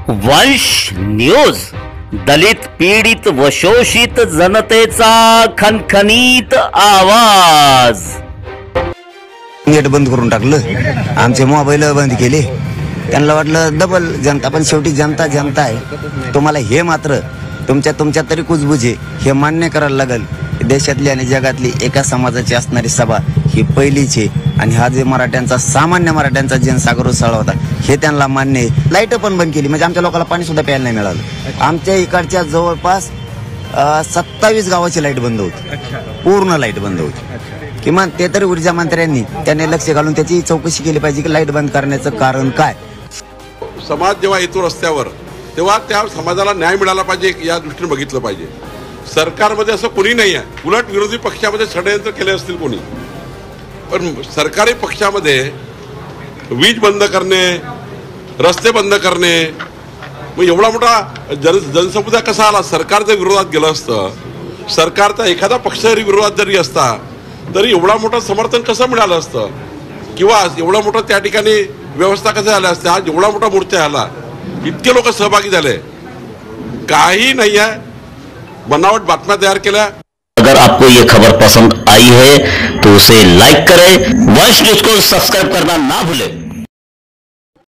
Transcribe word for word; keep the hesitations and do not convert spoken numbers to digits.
वंश न्यूज, दलित पीडित व शोषित जनतेचा खनखनीत आवाज। नेट बंद करून टाकलं, आमचे मोबाईल बंद केले। त्यांना वाटलं डबल जनता, पण शेवटी जनता जनता आहे। तुम्हाला हे मात्र तुमच्या तुमच्या तरी कुजबुजे हे मान्य करायला लागेल। देशातली आणि जगातली एका समाजाची असणारी सभा ही पहिलीच आहे, आणि हा जे मराठ्यांचा सामान्य मराठ्यांचा जनसागर उसळला होता हे त्यांना मान्य आहे। लाईट पण बंद केली, म्हणजे आमच्या लोकांना पाणी सुद्धा प्यायला नाही मिळालं। आमच्या इकडच्या जवळपास सत्तावीस गावाची लाईट बंद होती, पूर्ण लाईट बंद होती। किमान ते तरी ऊर्जा मंत्र्यांनी त्याने लक्ष घालून त्याची चौकशी केली पाहिजे की लाईट बंद करण्याचं कारण काय। समाज जेव्हा येतो रस्त्यावर तेव्हा त्या समाजाला न्याय मिळाला पाहिजे या दृष्टीने बघितलं पाहिजे। सरकारमध्ये असं कोणी नाही आहे, उलट विरोधी पक्षामध्ये षडयंत्र केले असतील कोणी, पण सरकारी पक्षामध्ये वीज बंद करणे, रस्ते बंद करणे, मग एवढा मोठा जन जनसमुदाय कसा आला? सरकारच्या विरोधात गेलं असतं, सरकारचा एखादा पक्ष जरी विरोधात जरी असता तरी एवढा मोठं समर्थन कसं मिळालं असतं, किंवा एवढा मोठा त्या ठिकाणी व्यवस्था कसं झाल्या असते? आज एवढा मोठा मोर्चा आला, इतके लोक सहभागी झाले, काही नाही आहे, बनावट बातम्या तैयार केल्या। अगर आपको ये खबर पसंद आई है तो उसे लाइक करें, वंश न्यूज को सब्सक्राइब करना ना भूलें।